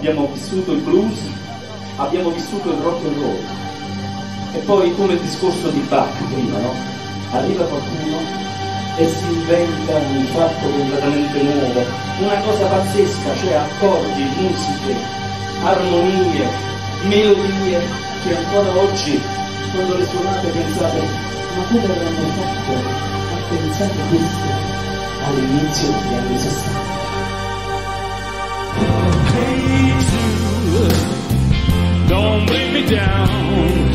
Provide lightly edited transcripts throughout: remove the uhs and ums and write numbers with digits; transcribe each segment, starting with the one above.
abbiamo vissuto il blues, abbiamo vissuto il rock and roll. E poi, come il discorso di Bach prima, no? Arriva qualcuno e si inventa un fatto completamente nuovo, una cosa pazzesca, cioè accordi, musiche, armonie, melodie che ancora oggi, quando le suonate, pensate: ma come avranno fatto a pensare questo all'inizio degli anni 60? Hey Jude, don't bring me down.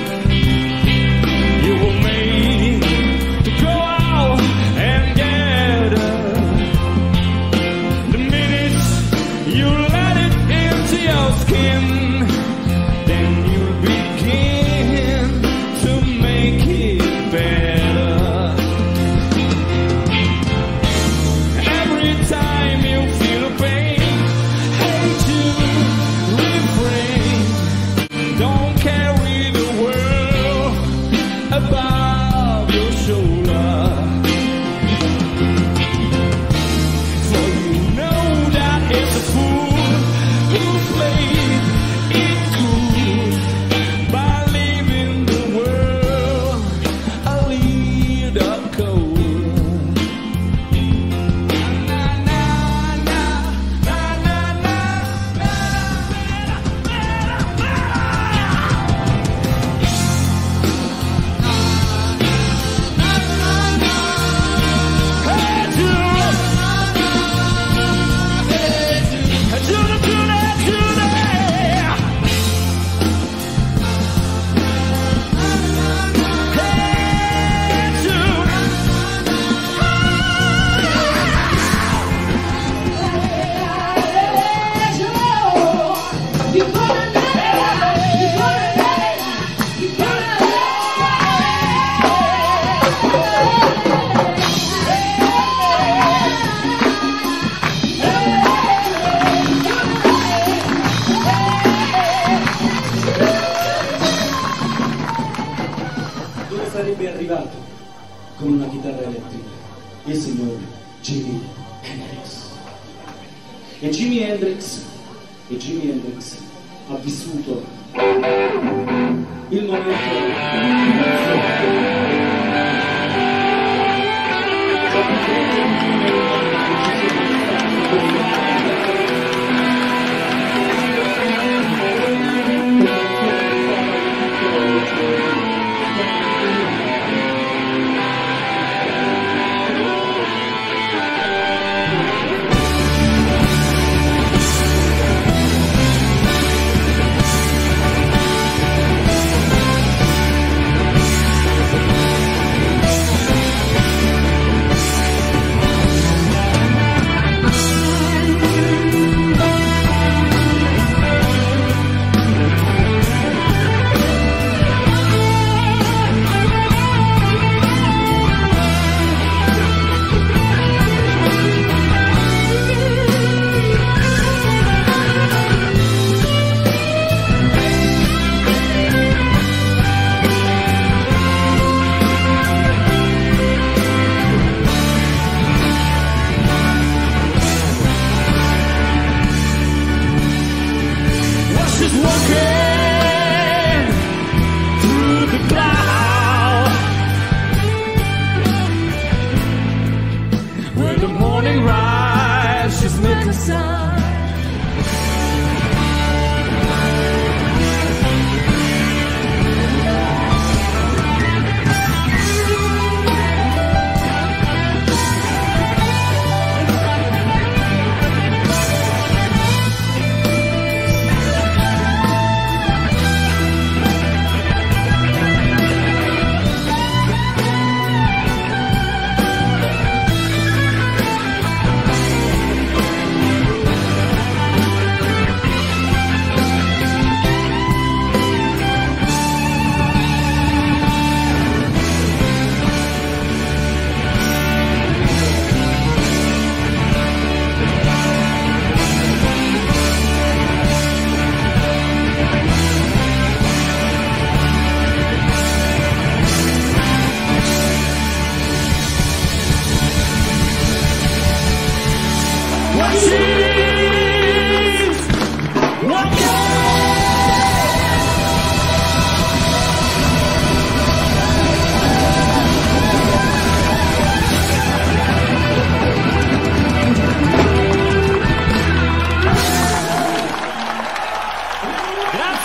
You were made to go out and gather. The minute you let it into your skin, then you begin to make it better. Every time you feel pain, don't carry the world above your shoulder, for you know that it's a fool who played it cool by leaving the world a little cold. Con una chitarra elettrica, il signor Jimi Hendrix. E Jimi Hendrix ha vissuto il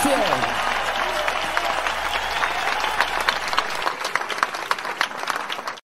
Grazie.